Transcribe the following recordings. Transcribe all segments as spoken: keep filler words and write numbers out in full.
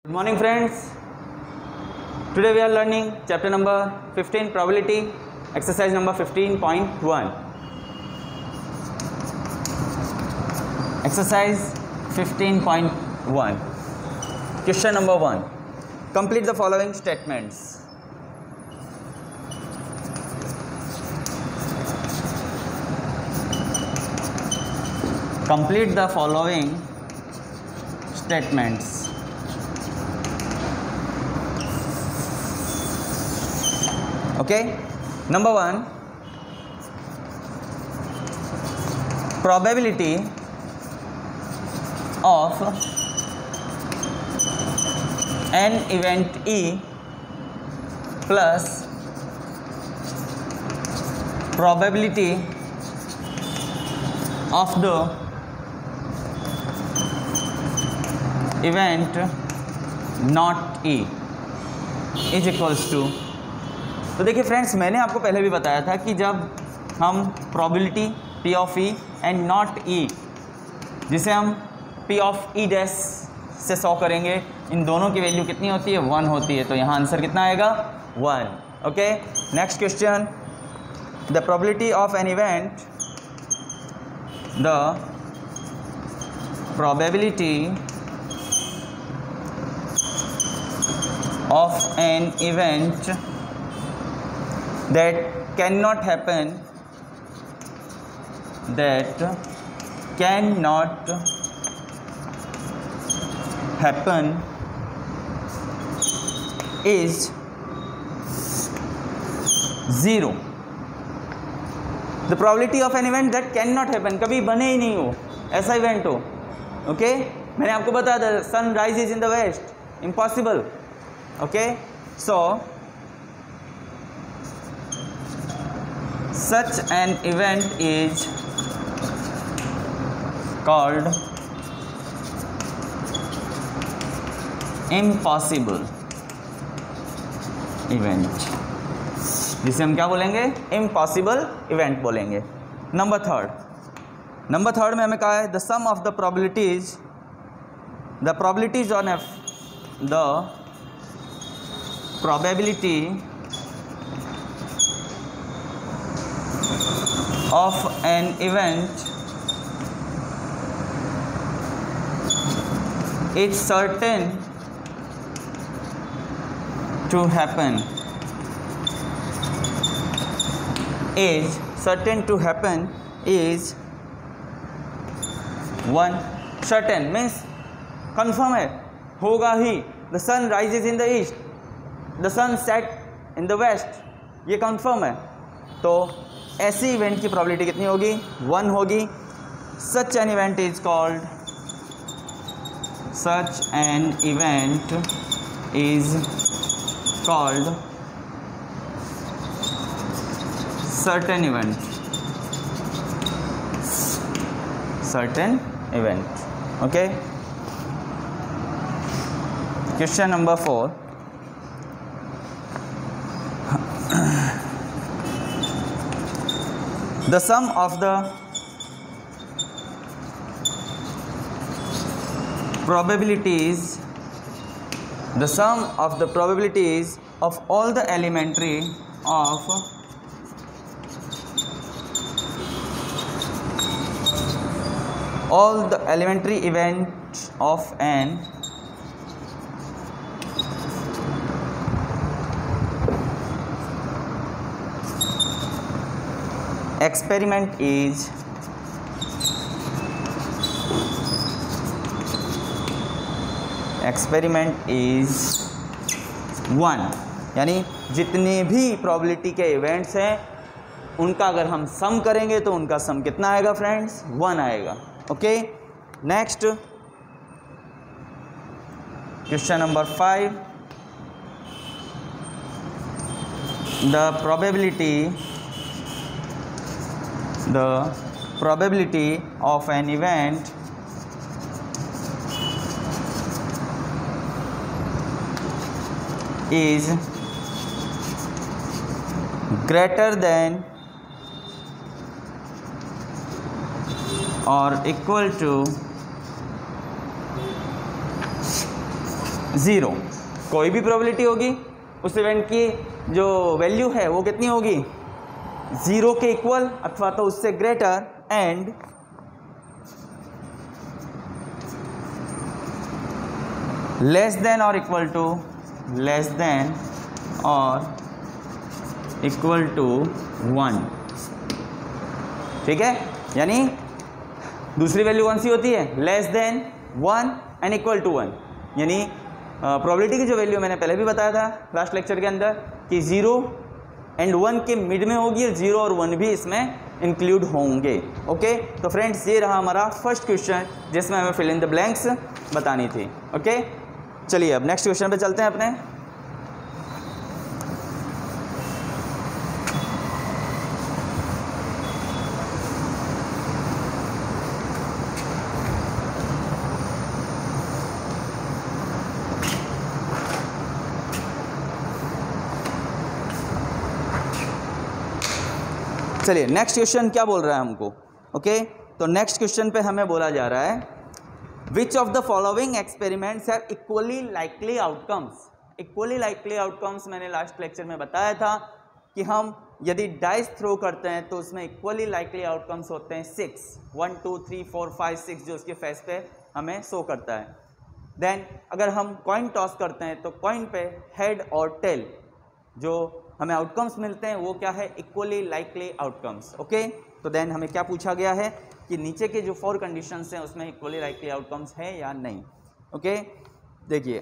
Good morning friends. Today we are learning chapter number fifteen, probability, exercise number fifteen point one. Exercise fifteen point one. Question number one. Complete the following statements. Complete the following statements. Okay, number one, probability of an event E plus probability of the event not E is equals to. तो देखिए friends, मैंने आपको पहले भी बताया था कि जब हम probability P of E and not E, जिसे हम P ऑफ E डैश से सॉ करेंगे, इन दोनों की वैल्यू कितनी होती है? वन होती है। तो यहाँ आंसर कितना आएगा? One. Okay, next question, the probability of an event the probability of an event that cannot happen that cannot happen is zero. The probability of an event that cannot happen, कभी बने ही नहीं हो, ऐसा event हो. Okay, मैंने आपको बताया था sun rises in the west, impossible. Okay, so such an event is called impossible event, जिसे हम क्या बोलेंगे? impossible event बोलेंगे. नंबर थर्ड नंबर थर्ड में हमें कहा है the sum of the probabilities the probabilities on f the probability of an event is certain to happen is certain to happen is one. certain means confirm है, होगा ही. the sun rises in the east, the sun set in the west, ये confirm है. तो ऐसी event की probability कितनी होगी? One होगी. Such an event is called such an event is called certain event certain event. Okay, question number four, the sum of the probabilities the sum of the probabilities of all the elementary of all the elementary events of an experiment is experiment is one. यानी जितने भी probability के events हैं उनका अगर हम सम करेंगे तो उनका सम कितना आएगा फ्रेंड्स? वन आएगा. Okay, next question number five, the probability the probability of an event is greater than or equal to zero. कोई भी प्रोबेबिलिटी होगी उस इवेंट की जो वैल्यू है वो कितनी होगी, ज़ीरो के इक्वल अथवा तो उससे ग्रेटर, एंड लेस देन और इक्वल टू लेस देन और इक्वल टू वन। ठीक है, यानी दूसरी वैल्यू कौन सी होती है, less than one and equal to one. यानी प्रोबेबिलिटी की जो वैल्यू मैंने पहले भी बताया था लास्ट लेक्चर के अंदर कि ज़ीरो एंड वन के मिड में होगी और ज़ीरो और वन भी इसमें इंक्लूड होंगे। ओके, तो फ्रेंड्स ये रहा हमारा फर्स्ट क्वेश्चन जिसमें हमें फिल इन द ब्लैंक्स बतानी थी। ओके, चलिए अब नेक्स्ट क्वेश्चन पे चलते हैं अपने। चलिए नेक्स्ट क्वेश्चन क्या बोल रहा है हमको। ओके, तो नेक्स्ट क्वेश्चन पे हमें बोला जा रहा है which of the following experiments have equally likely outcomes. Equally likely outcomes मैंने लास्ट लेक्चर में बताया था कि हम यदि डाइस थ्रो करते हैं तो उसमें इक्वली लाइकली आउटकम्स होते हैं six, one two three four five six जो उसके फेस पे हमें शो करता है। देन अगर हम कॉइन टॉस करते हैं तो कॉइन पे हेड और टेल जो हमें आउटकम्स मिलते हैं वो क्या है, इक्वली लाइकली आउटकम्स। ओके, तो देन हमें क्या पूछा गया है कि नीचे के जो फोर कंडीशंस हैं उसमें इक्वली लाइकली आउटकम्स है या नहीं। ओके, देखिए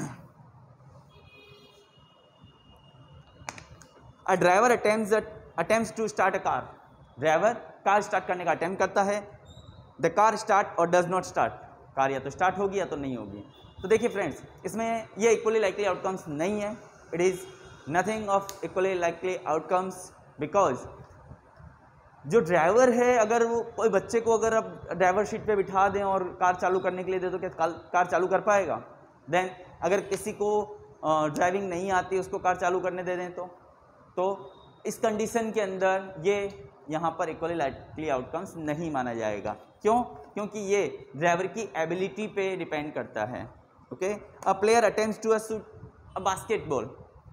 a driver attempts attempts to start a car. Driver car start करने का अटेम्प्ट करता है। द कार स्टार्ट और डज नॉट स्टार्ट। कार या तो स्टार्ट होगी या तो नहीं होगी। तो देखिए फ्रेंड्स, इसमें ये इक्वली लाइकली आउटकम्स नहीं है। It is nothing of equally likely outcomes because जो ड्राइवर है, अगर वो कोई बच्चे को अगर आप ड्राइवर सीट पे बिठा दें और कार चालू करने के लिए दे दो, क्या कार चालू कर पाएगा? देन अगर किसी को ड्राइविंग नहीं आती उसको कार चालू करने दे दें तो तो इस कंडीशन के अंदर ये यहाँ पर इक्वली लाइकली आउटकम्स नहीं माना जाएगा। क्यों? क्योंकि ये ड्राइवर की एबिलिटी पे डिपेंड करता है। Okay, a player attempts to shoot a basketball.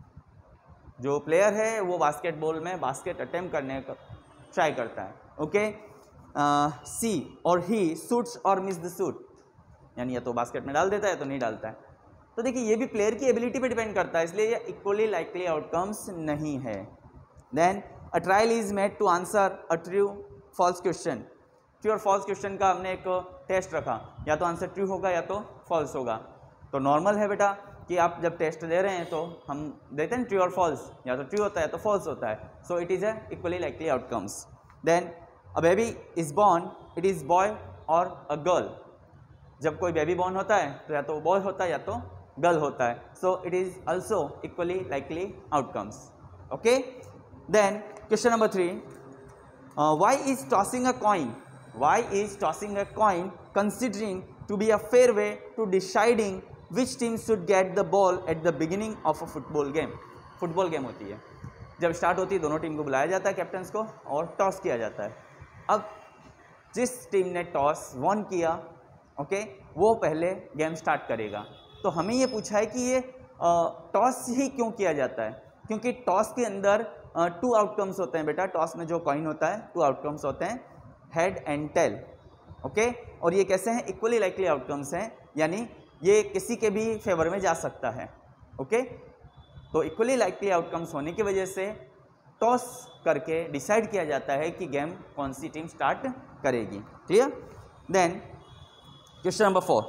जो प्लेयर है वो बास्केटबॉल में बास्केट अटेम्प्ट करने का ट्राई करता है। ओके, सी और ही शूट्स और मिस द शूट, यानी या तो बास्केट में डाल देता है तो नहीं डालता है। तो देखिए ये भी प्लेयर की एबिलिटी पे डिपेंड करता है, इसलिए ये इक्वली लाइकली आउटकम्स नहीं है। Then a trial is made to answer a true false question. True और फॉल्स क्वेश्चन का हमने एक टेस्ट रखा, या तो आंसर ट्रू होगा या तो फॉल्स होगा। तो नॉर्मल है बेटा कि आप जब टेस्ट दे रहे हैं तो हम देते हैं ट्रू और फॉल्स, या तो ट्रू होता है तो फॉल्स होता है। So it is a equally likely outcomes. Then a baby is born, it is boy और अ गर्ल। जब कोई बेबी बॉर्न होता है तो या तो बॉय होता है या तो गर्ल होता है। So it is also equally likely outcomes. Okay, then question number three, why is tossing a coin why is tossing a coin considering to be a fair way to deciding which team should get the ball at the beginning of a football game. Football game होती है, जब start होती है दोनों team को बुलाया जाता है, कैप्टन्स को, और टॉस किया जाता है। अब जिस टीम ने टॉस वन किया, ओके, वो पहले गेम स्टार्ट करेगा। तो हमें ये पूछा है कि ये टॉस ही क्यों किया जाता है? क्योंकि टॉस के अंदर टू आउटकम्स होते हैं बेटा। टॉस में जो कॉइन होता है टू आउटकम्स होते हैं, हेड एंड टेल। ओके, और ये कैसे हैं? इक्वली लाइकली आउटकम्स हैं, यानी ये किसी के भी फेवर में जा सकता है। ओके, तो इक्वली लाइकली आउटकम्स होने की वजह से टॉस करके डिसाइड किया जाता है कि गेम कौन सी टीम स्टार्ट करेगी। Clear? Then question number four,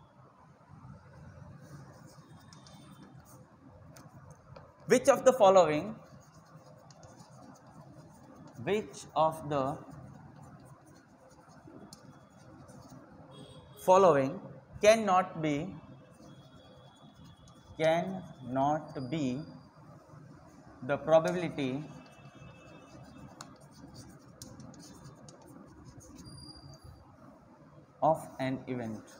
which of the following which of the following cannot be cannot be the probability of an event.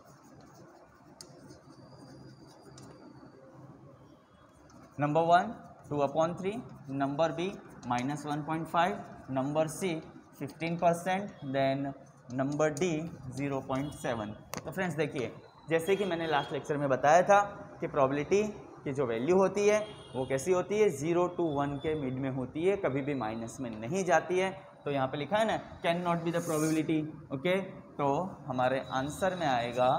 Number one, two upon three. Number B, minus one point five. Number C, fifteen percent. Then number D zero point seven. तो friends देखिए, जैसे कि मैंने last lecture में बताया था कि probability की जो वैल्यू होती है वो कैसी होती है, ज़ीरो टू वन के मिड में होती है, कभी भी माइनस में नहीं जाती है। तो यहाँ पे लिखा है ना cannot be the probability. Okay, तो हमारे आंसर में आएगा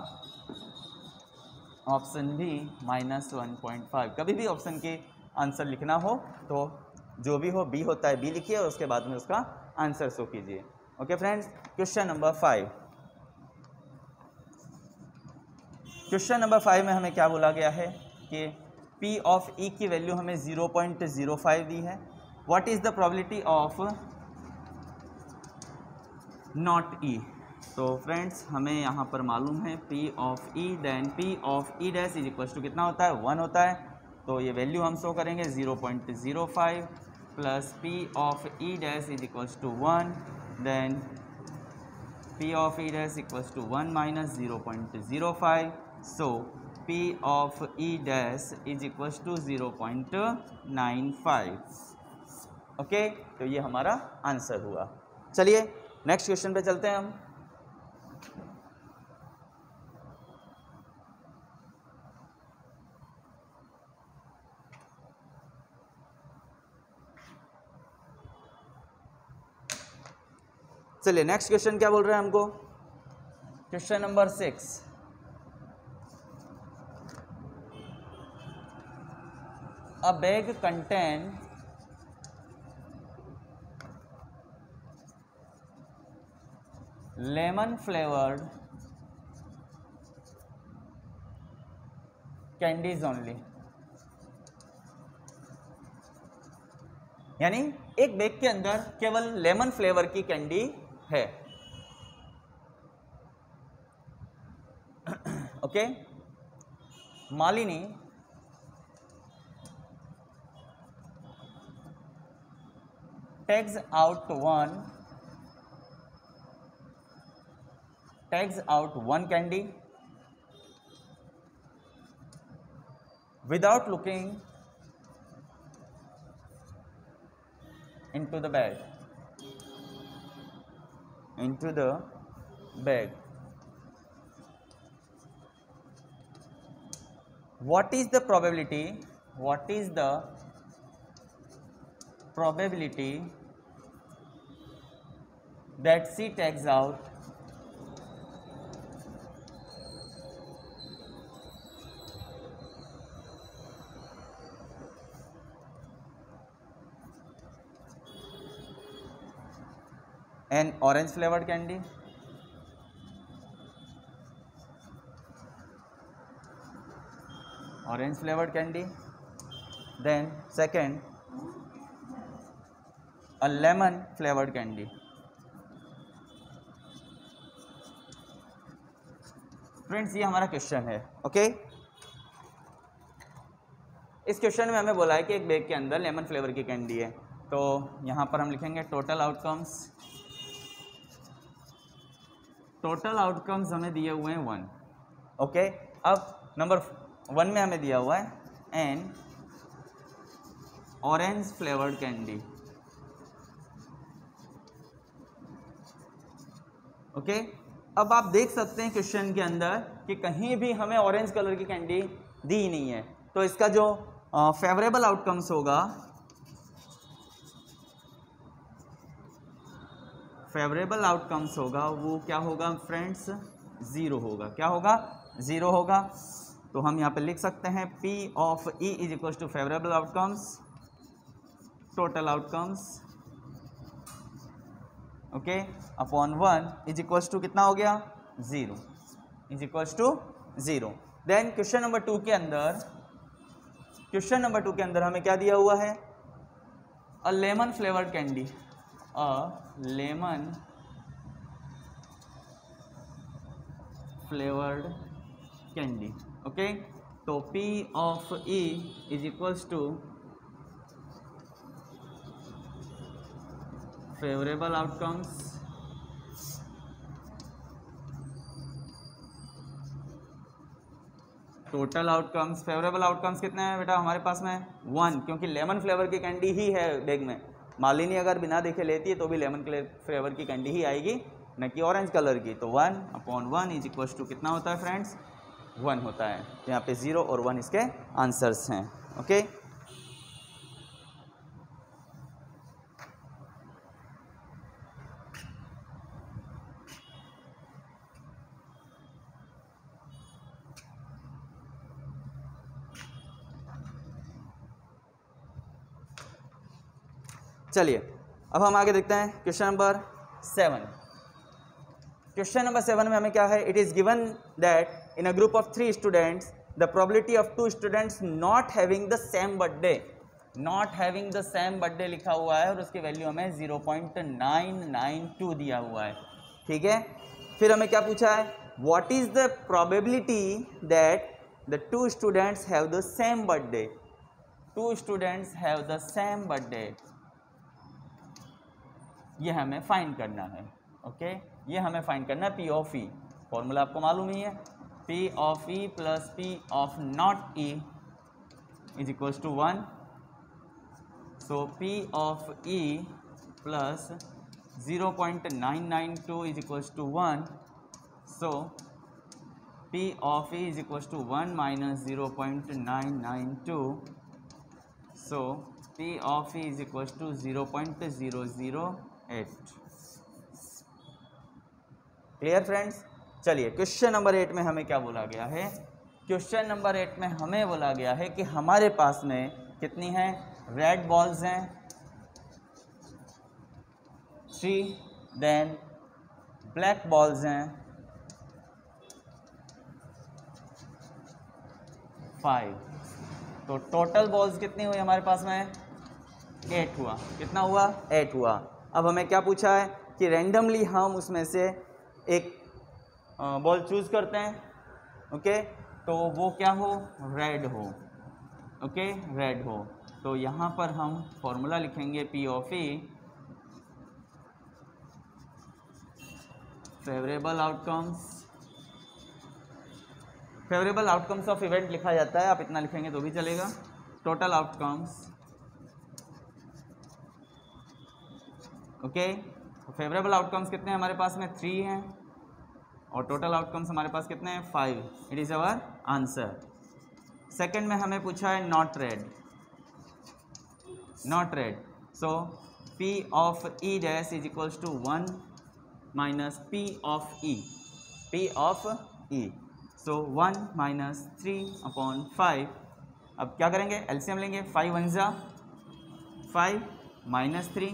option B minus one point five. कभी भी ऑप्शन के आंसर लिखना हो तो जो भी हो बी होता है बी लिखिए और उसके बाद में उसका आंसर शो कीजिए। Okay friends, question number five. Question number five में हमें क्या बोला गया है कि P ऑफ E की वैल्यू हमें ज़ीरो पॉइंट ज़ीरो फाइव दी है। What is the probability of not E? तो फ्रेंड्स हमें यहाँ पर मालूम है P of E, then P of E dash is equal to कितना होता है, वन होता है। तो ये वैल्यू हम शो करेंगे zero point zero five plus P of E dash is equal to one, then P of E dash equal to one minus zero point zero five. So P of E dash is equal to zero point nine five. Okay, तो ये हमारा answer हुआ। चलिए next question पे चलते हैं हम। चलिए नेक्स्ट क्वेश्चन क्या बोल रहे हैं हमको, question number six. A bag contain lemon flavored candies only। यानी एक बैग के अंदर केवल लेमन फ्लेवर की कैंडी है। Okay, Malini takes out one takes out one candy without looking into the bag into the bag what is the probability what is the probability that she takes out an orange flavored candy orange flavored candy then second a lemon flavored candy। Friends ये हमारा question है। Okay, इस question में हमें बोला है कि एक बैग के अंदर लेमन फ्लेवर की कैंडी है। तो यहाँ पर हम लिखेंगे टोटल आउटकम्स। टोटल आउटकम्स हमें दिए हुए हैं वन। ओके, अब नंबर वन में हमें दिया हुआ है an orange flavoured candy. Okay, अब आप देख सकते हैं क्वेश्चन के अंदर कि कहीं भी हमें ऑरेंज कलर की कैंडी दी ही नहीं है। तो इसका जो फेवरेबल आउटकम्स होगा फेवरेबल आउटकम्स होगा वो क्या होगा फ्रेंड्स, ज़ीरो होगा। क्या होगा, ज़ीरो होगा। तो हम यहाँ पे लिख सकते हैं P of E is equal to favourable outcomes total outcomes okay upon one is equal to कितना हो गया, zero is equal to zero. Then question number two के अंदर क्वेश्चन नंबर टू के अंदर हमें क्या दिया हुआ है, a lemon flavoured candy a lemon flavoured candy. Okay, तो P of E is equals to favourable outcomes total outcomes. Favourable outcomes कितने हैं बेटा हमारे पास में, वन, क्योंकि लेमन फ्लेवर की कैंडी ही है बैग में। मालिनी अगर बिना देखे लेती है तो भी लेमन फ्लेवर की कैंडी ही आएगी, न कि ऑरेंज कलर की। तो one upon one is equals to कितना होता है फ्रेंड्स, वन होता है। तो यहाँ पे ज़ीरो और वन इसके आंसर्स हैं। ओके, चलिए अब हम आगे देखते हैं question number seven. Question number seven में हमें क्या है, it is given that in a group of three students the probability of two students not having the same birthday, not having the same birthday लिखा हुआ है और उसकी value हमें zero point nine nine two दिया हुआ है। ठीक है, फिर हमें क्या पूछा है, what is the probability that the two students have the same birthday, two students have the same birthday, ये हमें फाइंड करना है। ओके, ये हमें फाइंड करना है पी ऑफ ई, फॉर्मूला आपको मालूम ही है, P of E plus P of not E is equals to one. So P of E plus zero point nine nine two is equals to one. So P of E is equals to one minus zero point nine nine two. So P of E is equals to zero point zero zero eight. Clear friends. चलिए question number eight में हमें क्या बोला गया है, question number eight में हमें बोला गया है कि हमारे पास में कितनी हैं, रेड बॉल्स हैं थ्री, देन ब्लैक बॉल्स हैं फाइव। तो टोटल बॉल्स कितनी हुई हमारे पास में, एट हुआ। कितना हुआ, एट हुआ। अब हमें क्या पूछा है कि रैंडमली हम उसमें से एक बॉल चूज़ करते हैं। ओके, तो वो क्या हो, रेड हो। ओके, रेड हो। तो यहाँ पर हम फॉर्मूला लिखेंगे P of E, favourable outcomes, favourable outcomes of event लिखा जाता है, आप इतना लिखेंगे तो भी चलेगा। Total outcomes, okay, favourable outcomes कितने हैं हमारे पास में, थ्री हैं, और टोटल आउटकम्स हमारे पास कितने हैं, five. It is our answer. Second में हमें पूछा है not red, not red. So P of E dash is equals to one minus P of E, P of E. So one minus three upon five. अब क्या करेंगे, LCM लेंगे, five one ज़ा five minus three,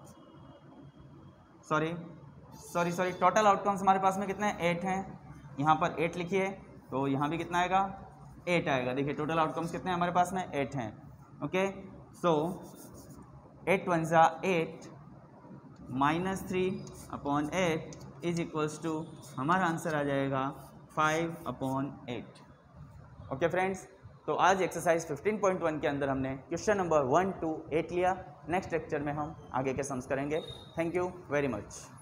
sorry sorry sorry total outcomes हमारे पास में कितने हैं, एट हैं। यहाँ पर एट लिखिए तो यहाँ भी कितना आएगा, एट आएगा। देखिए टोटल आउटकम्स कितने हैं हमारे पास में, एट हैं। ओके, सो एट वन ज़ा eight minus three upon eight is equals to, हमारा आंसर आ जाएगा five upon eight. Okay friends, तो आज एक्सरसाइज फिफ्टीन पॉइंट वन के अंदर हमने question number one two eight लिया। नेक्स्ट लेक्चर में हम आगे के सम्स करेंगे। Thank you very much.